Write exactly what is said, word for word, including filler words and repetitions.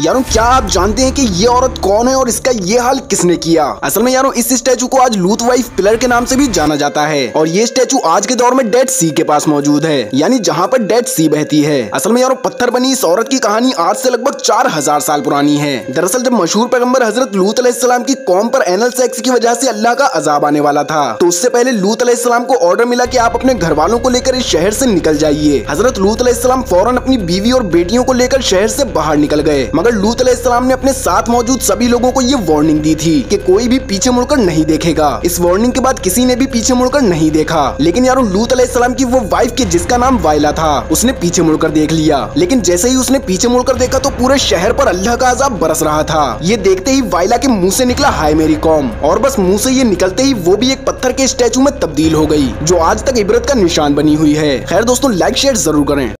यारों क्या आप जानते हैं कि ये औरत कौन है और इसका ये हाल किसने किया? असल में यारों इस स्टैचू को आज लूथ वाइफ पिलर के नाम से भी जाना जाता है और ये स्टैचू आज के दौर में डेड सी के पास मौजूद है, यानी जहाँ पर डेड सी बहती है। असल में यारों पत्थर बनी इस औरत की कहानी आज से लगभग चार हजार साल पुरानी है। दरअसल जब मशहूर पैगंबर हजरत लूत अलैहिस्सलाम की कौम पर एनल सेक्स की वजह से अल्लाह का अजाब आने वाला था, तो उससे पहले लूत अलैहिस्सलाम को ऑर्डर मिला कि आप अपने घर वालों को लेकर इस शहर से निकल जाइए। हजरत लूत अलैहिस्सलाम फौरन अपनी बीवी और बेटियों को लेकर शहर से बाहर निकल गए, मगर लूत अलैहिस्सलाम ने अपने साथ मौजूद सभी लोगों को ये वार्निंग दी थी कि कोई भी पीछे मुड़कर नहीं देखेगा। इस वार्निंग के बाद किसी ने भी पीछे मुड़कर नहीं देखा, लेकिन यारों लूत अलैहिस्सलाम की वो वाइफ के जिसका नाम वाइला था, उसने पीछे मुड़कर देख लिया। लेकिन जैसे ही उसने पीछे मुड़कर देखा तो पूरे शहर पर अल्लाह का अजाब बरस रहा था। ये देखते ही वाइला के मुंह से निकला हाय मेरी कौम, और बस मुंह से ये निकलते ही वो भी एक पत्थर के स्टैचू में तब्दील हो गई, जो आज तक इबरत का निशान बनी हुई है। खैर दोस्तों, लाइक शेयर जरूर करें।